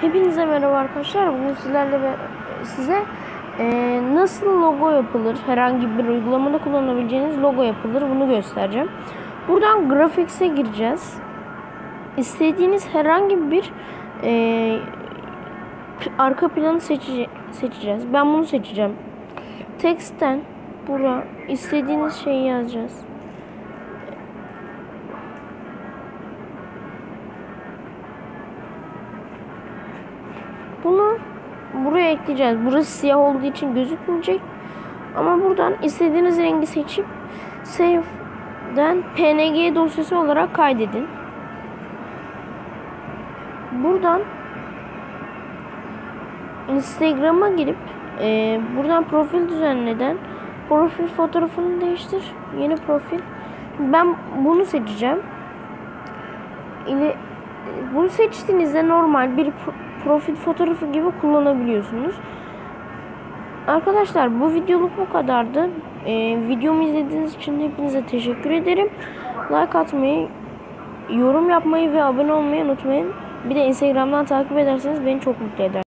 Hepinize merhaba arkadaşlar. Bugün size nasıl logo yapılır, herhangi bir uygulamada kullanabileceğiniz logo yapılır, bunu göstereceğim. Buradan Graphics'e gireceğiz. İstediğiniz herhangi bir arka planı seçeceğiz. Ben bunu seçeceğim. Text'ten buraya istediğiniz şeyi yazacağız. Bunu buraya ekleyeceğiz. Burası siyah olduğu için gözükmeyecek. Ama buradan istediğiniz rengi seçip Save'den PNG dosyası olarak kaydedin. Buradan Instagram'a girip buradan profil düzenleden profil fotoğrafını değiştir. Yeni profil. Ben bunu seçeceğim. Bunu seçtiğinizde normal bir profil fotoğrafı gibi kullanabiliyorsunuz. Arkadaşlar bu videoluk bu kadardı. Videomu izlediğiniz için hepinize teşekkür ederim. Like atmayı, yorum yapmayı ve abone olmayı unutmayın. Bir de Instagram'dan takip ederseniz beni çok mutlu eder.